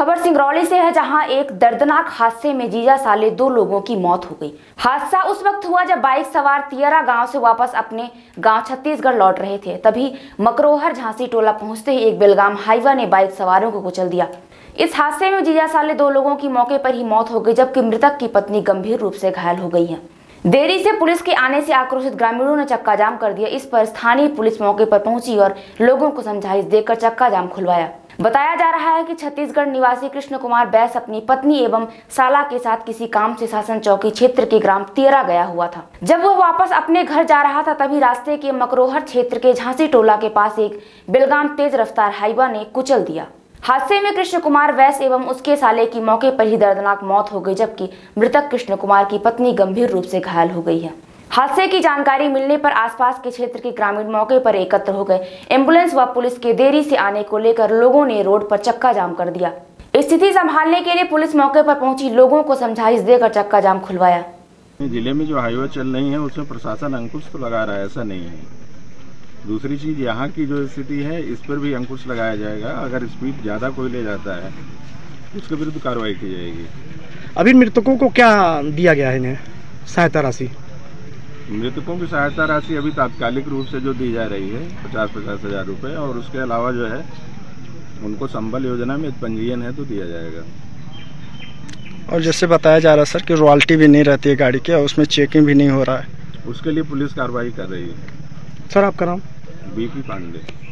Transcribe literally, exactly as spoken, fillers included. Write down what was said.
खबर सिंगरौली से है, जहां एक दर्दनाक हादसे में जीजा साले दो लोगों की मौत हो गई। हादसा उस वक्त हुआ जब बाइक सवार तियरा गांव से वापस अपने गांव छत्तीसगढ़ लौट रहे थे। तभी मकरोहर झांसी टोला पहुंचते ही एक बेलगाम हाईवा ने बाइक सवारों को कुचल दिया। इस हादसे में जीजा साले दो लोगों की मौके पर ही मौत हो गई, जबकि मृतक की पत्नी गंभीर रूप से घायल हो गई है। देरी से पुलिस के आने से आक्रोशित ग्रामीणों ने चक्का जाम कर दिया। इस पर स्थानीय पुलिस मौके पर पहुंची और लोगों को समझाइश देकर चक्का जाम खुलवाया। बताया जा रहा है कि छत्तीसगढ़ निवासी कृष्ण कुमार बैस अपनी पत्नी एवं साला के साथ किसी काम से शासन चौकी क्षेत्र के ग्राम तियरा गया हुआ था। जब वह वापस अपने घर जा रहा था, तभी रास्ते के मकरोहर क्षेत्र के झांसी टोला के पास एक बेलगाम तेज रफ्तार हाईवा ने कुचल दिया। हादसे में कृष्ण कुमार वैस एवं उसके साले की मौके पर ही दर्दनाक मौत हो गई, जबकि मृतक कृष्ण कुमार की पत्नी गंभीर रूप से घायल हो गई है। हादसे की जानकारी मिलने पर आसपास के क्षेत्र के ग्रामीण मौके पर एकत्र हो गए। एम्बुलेंस व पुलिस के देरी से आने को लेकर लोगों ने रोड पर चक्का जाम कर दिया। स्थिति संभालने के लिए पुलिस मौके पर पहुंची, लोगों को समझाइश देकर चक्का जाम खुलवाया। जिले में जो हाईवे चल रही है उसमें प्रशासन अंकुश तो लगा रहा है, ऐसा नहीं है। दूसरी चीज, यहाँ की जो स्थिति है इस पर भी अंकुश लगाया जाएगा। अगर स्पीड ज्यादा कोई ले जाता है उसके विरुद्ध कार्रवाई की जाएगी। अभी मृतकों को क्या दिया गया है इन्हें सहायता राशि? मृतकों की सहायता राशि अभी तात्कालिक रूप से जो दी जा रही है पचास पचास हजार रुपये, और उसके अलावा जो है उनको संबल योजना में पंजीयन है तो दिया जाएगा। और जैसे बताया जा रहा है सर कि रॉयल्टी भी नहीं रहती है गाड़ी के और उसमें चेकिंग भी नहीं हो रहा है, उसके लिए पुलिस कार्रवाई कर रही है। सर आपका नाम? बीपी पांडे।